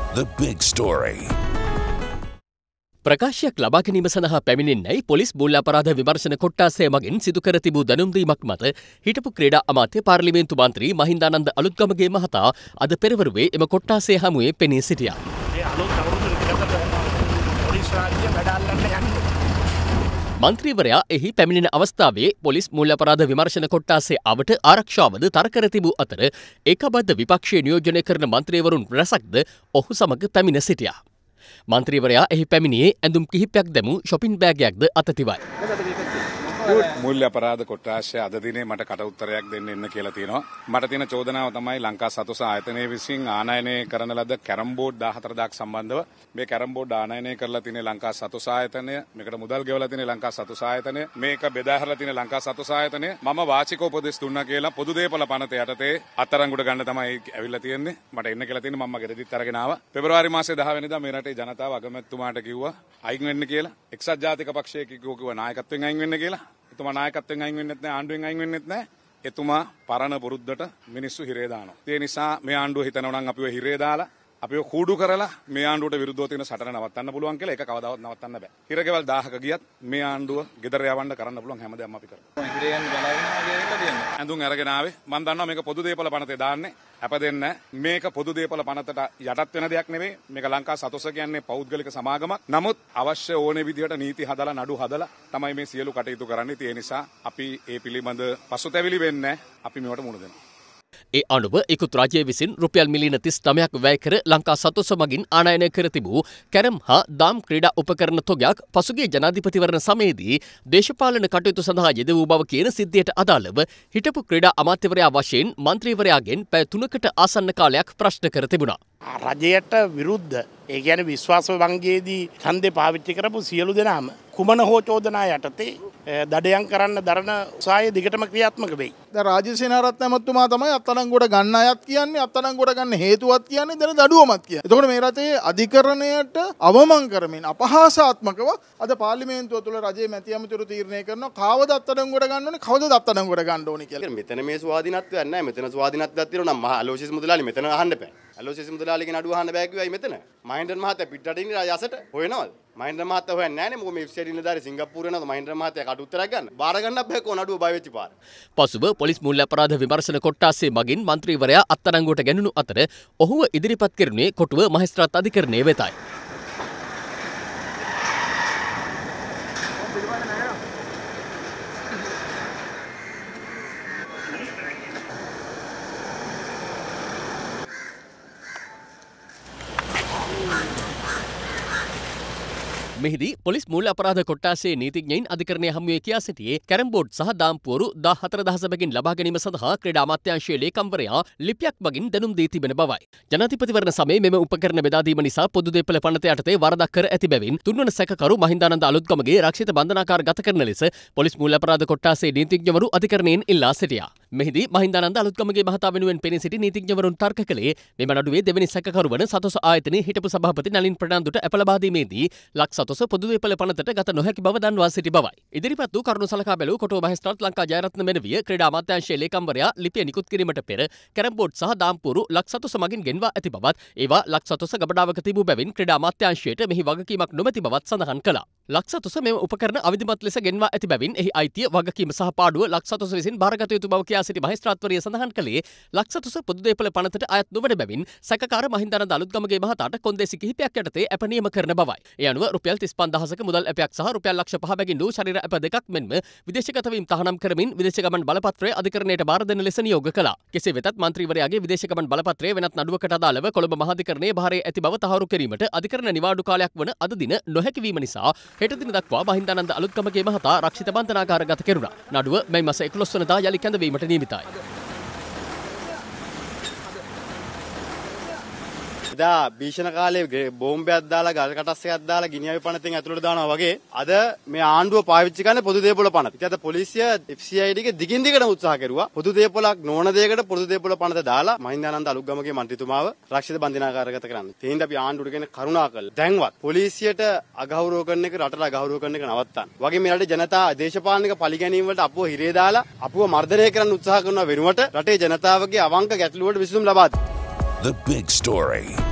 The big story. ප්‍රකාශයක් ලබා ගැනීම සඳහා පැමිණෙන්නයි පොලිස් මූල්‍ය අපරාධ විමර්ශන කොට්ටාසය මගින් සිදු කර තිබූ දැනුම් දීමක් මත හිටපු ක්‍රීඩා අමාත්‍ය පාර්ලිමේන්තු මන්ත්‍රී මහින්දානන්ද අලුත්ගමගේ මහතා අද පෙරවරුවේ එම කොට්ටාසය හමුවේ පෙනී සිටියා. මන්ත්‍රීවරයා එහි පැමිණෙන අවස්ථාවේ පොලිස් මූල්‍ය අපරාධ විමර්ශන කොට්ටාසයේ අවට ආරක්ෂාවද තර කර තිබූ අතර ඒකබද්ධ විපක්ෂයේ නියෝජනය කරන මන්ත්‍රීවරුන් රැසක්ද ඔහු සමග පැමිණ සිටියා. මන්ත්‍රීවරයා එහි පැමිණියේ ඇඳුම් කිහිපයක් දැමූ ෂොපින් බෑගයක්ද අතතිවයි. මූල්‍ය අපරාධ කොට්ටාශය අද දිනේ මට කට උත්තරයක් දෙන්න එන්න කියලා තියෙනවා. මට තියෙන චෝදනාව තමයි ලංකා සතොස ආයතනය විසින් ආනයනය කරන ලද කැරම් බෝඩ් 14000ක් සම්බන්ධව මේ කැරම් බෝඩ් ආනයනය කරලා තියෙන ලංකා සතොස ආයතනය, මේකට මුදල් ගෙවලා තියෙන ලංකා සතොස ආයතනය, මේක බෙදා හැරලා තියෙන ලංකා සතොස ආයතනය මම වාචික උපදෙස් දුන්නා කියලා පොදු දේපල පනත යටතේ අත්අඩංගුවට ගන්න තමයි ඇවිල්ලා තියෙන්නේ. මට එන්න කියලා තියෙන්නේ මම ගෙරදිත් අරගෙන ආවා. පෙබරවාරි මාසේ 10 වෙනිදා මේ රටේ ජනතාව අගමැතිතුමාට කිව්වා අයින් වෙන්න කියලා. එක්සත් ජාතික පක්ෂයේ කිව්වා නායකත්වයෙන් අයින් වෙන්න කියලා. එතුමා නායකත්වයෙන් අයින් වෙන්නෙත් නැහැ, ආණ්ඩුවෙන් අයින් වෙන්නෙත් නැහැ. එතුමා පරණ පුරුද්දට මිනිස්සු හිරේ දානවා. ඒ නිසා මේ ආණ්ඩුව හිතනවා නම් අපිව හිරේ දාලා අපිව කූඩු කරලා මේ ආණ්ඩුවට විරුද්ධව තියෙන සටන නවත්තන්න පුළුවන් කියලා ඒක කවදාවත් නවත්තන්න බෑ. හිරගෙවල් 1000ක ගියත් මේ ආණ්ඩුව ගෙදර යවන්න කරන්න පුළුවන් හැමදේම අපි කරනවා. හිරේ යන්න බලාගෙනවා කියලා තියෙනවා. ඇඳුම් අරගෙන ආවේ. මම දන්නවා මේක පොදු දේපල පනතේ දාන්නේ. අප දෙන්න මේක පොදු දේපල පනතට යටත් වෙන දෙයක් නෙවෙයි. මේක ලංකා සතොස කියන්නේ පෞද්ගලික සමාගමක්. නමුත් අවශ්‍ය ඕනේ විදිහට නීති හදලා නඩු හදලා තමයි මේ සියලු කටයුතු කරන්නේ. ඒ නිසා අපි ඒ පිළිබඳ පසුතැවිලි වෙන්නේ අපි මේවට මුහුණ දෙනවා. ඒ අනුව ඉකුත් රජය විසින් රුපියල් මිලියන 39ක් වැය කර ලංකා සතොස මගින් ආනයනය කර තිබූ කැරම් හා දාම් ක්‍රීඩා උපකරණ තොගයක් පසුගිය ජනාධිපතිවරණ සමයේදී දේශපාලන කටයුතු සඳහා යෙද වූ බව කියන සිද්ධියට අදාළව හිටපු ක්‍රීඩා අමාත්‍යවරයා වශයෙන් මන්ත්‍රීවරයාගෙන් පැය 3කට ආසන්න කාලයක් ප්‍රශ්න කර තිබුණා. රජයට විරුද්ධ ඒ කියන්නේ විශ්වාස වංගයේදී ඡන්දේ පාවිච්චි කරපු සියලු දෙනාම කුමන හෝ චෝදනා යටතේ දඩයම් කරන්න දරන උසාවිය දිගටම ක්‍රියාත්මක වෙයි. දැන් රාජ්‍ය සේනාරත්න ඇමතුමා තමයි අත්අඩංගුවට ගන්න අයත් කියන්නේ, අත්අඩංගුවට ගන්න හේතුවත් කියන්නේ, දැන් දඩුවමත් කියන්නේ. එතකොට මේ රටේ අධිකරණයට අවමන් කරමින් අපහාසාත්මකව අද පාර්ලිමේන්තුව තුළ රජයේ මැති ඇමතිවරු තීරණය කරනවා කවද අත්අඩංගුවට ගන්න ඕනේ, කවද අත්අඩංගුවට ගන්න ඕනේ කියලා. මෙතන මේ ස්වාධීනත්වයක් නැහැ. මෙතන ස්වාධීනත්වයක් තියෙනවා නම් මහා අලෝසිස් මුදලාලි මෙතන අහන්න බෑ. අලෝසිස් මුදලාලිගේ නඩුව අහන්න බෑ කිව්වයි මෙතන. මහින්දන් මහත්තයා පිටරටින් ඉඳලා යසට හොයනවද? මහින්දන් මහත්තයා හොයන්නේ නැහනේ. මොකද මේ ඉෆ්සෙඩ් ඉන්නදාරි සිංගප්පූරේ යනවද මහින්දන් මහත්තයා කට උත්තරයක් ගන්න. බාර ගන්නත් බෑ කො නඩුව බය වෙච්ච පාර. පසුව පොලිස් මූල්‍ය අපරාධ විමර්ශන කොට්ටාසයේ මගින් මන්ත්‍රීවරයා අත්අඩංගුවට ගැනුණු අතර ඔහුව ඉදිරිපත් කෙරුණේ කොටුව මහේස්ත්‍රාත් අධිකරණයේ වෙතයි. මෙහිදී පොලිස් මූල්‍ය අපරාධ කොට්ටාසයේ නීතිඥයින් අධිකරණය හමුවේ කියා සිටියේ කැරම් බෝඩ් සහ දාම්පුවරු 14000 බැගින් ලබා ගැනීම සඳහා ක්‍රීඩා අමාත්‍යාංශයේ ලේකම්වරයා ලිපියක් මගින් දැනුම් දී තිබෙන බවයි. ජනාධිපතිවරණ සමයේ මෙම උපකරණ බෙදා දීම නිසා පොදු දේපල පනත යටතේ වරදක් කර ඇති බැවින් තුන්වන සැකකරු මහින්දානන්ද අලුත්ගමගේ රක්ෂිත බන්ධනාගාර ගත කරන ලෙස පොලිස් මූල්‍ය අපරාධ කොට්ටාසයේ නීතිඥවරු අධිකරණයෙන් ඉල්ලා සිටියා. මෙහිදී මහින්දානන්ද අලුත්ගමගේ මහතා වෙනුවෙන් පෙනී සිටි නීතිඥවරුන් තර්ක කළේ මෙම නඩුවේ දෙවැනි සැකකරු වන සතොස ආයතනයේ හිටපු සභාපති නලින් ප්‍රනාන්දුට අප ලබා දීමේදී ලක් සතොස පොදු දේපල පනතට ගත නොහැකි බව දන්වා සිටි බවයි. ඉදිරිපත් වූ කරුණු සලකා බැලූ කොටුව මහේස්ත්‍රාත් ලංකා ජයරත්න මෙනවිය ක්‍රීඩා අමාත්‍යාංශයේ ලේකම්වරයා ලිපිය නිකුත් කිරීමට පෙර කැරම් බෝඩ් සහ දාම්පුවරු ලක් සතොස මගින් ගෙන්වා ඇති බවත් ඒවා ලක් සතොස ගබඩාවක තිබූ බැවින් ක්‍රීඩා අමාත්‍යාංශයට මෙහි වගකීමක් නොමැති බවත් සඳහන් කළා. ලක් සතොස මෙම උපකරණ අවිධිමත් ලෙස ගෙන්වා ඇති බැවින් එහි අයිතිය වගකීම සහ පාඩුව ලක් සතොස විසින් බාරගත යුතු බව කියා සිටි මහේස්ත්‍රාත්වරිය සඳහන් කළේ ලක් සතොස පොදු දේපල පනතට අයත් නොවන බැවින් සැකකාර මහින්දානන්ද අලුත්ගමගේ මහතාට කොන්දේසි කිහිපයක් යටතේ අප නියම කරන බවයි. ඒ අනුව රුපියල් 35000ක මුදල් අපයක් සහ රුපියල් ලක්ෂ 5 බැගින් වූ ශරීර අප දෙකක් මෙන්ම විදේශගත වීම තහනම් කරමින් විදේශ ගමන් බලපත්‍රය අධිකරණයට බාර දෙන ලෙස නියෝග කළා. කෙසේ වෙතත් මන්ත්‍රීවරයාගේ විදේශ ගමන් බලපත්‍රය වෙනත් නඩුවකට අදාළව කොළඹ මහාධිකරණයේ භාරයේ ඇති බව තහවුරු කිරීමට අධිකරණ නිවාඩු කාලයක් වන අද දින නොහැකි වීම නිසා හෙට දින දක්වා මහින්දානන්ද අලුත්ගමගේ මහතා රක්ෂිත බන්ධනාගාර ගත කෙරුණා. නඩුව මේ මාස 11 වෙනිදා යලි කැඳවීමට නියමිතයි. එදා භීෂණ කාලේ බෝම්බයක් දාලා ගල් කටස්සයක් දාලා ගිනියවි පනතෙන් ඇතුළට දානවා වගේ අද මේ ආණ්ඩුව පාවිච්චි කරන්නේ පොදු දේපොළ පනත. ඉතින් අද පොලිසිය FCID ගේ දිගින් දිගටම උත්සාහ කෙරුවා පොදු දේපොළක් නොවන දෙයකට පොදු දේපොළ පනත දාලා මහින්දානන්ද අලුත්ගමගේ මන්ත්‍රීතුමාව රක්ෂිත බන්ධනාගාරගත කරන්න. ඒ හින්දා අපි ආණ්ඩුවට කියන කරුණා කළා. දැන්වත් පොලිසියට අගෞරව කරන එක රටට අගෞරව කරන එක නවත්තන්න. වගේ මේ රටේ ජනතා දේශපාලනික පරිගැනීම් වලට අපුව හිරේ දාලා අපුව මර්ධනය කරන්න උත්සාහ කරන වෙනුවට රටේ ජනතාවගේ අවංක ගැටලුවට විසඳුම් ලබා දෙන්න. The big story.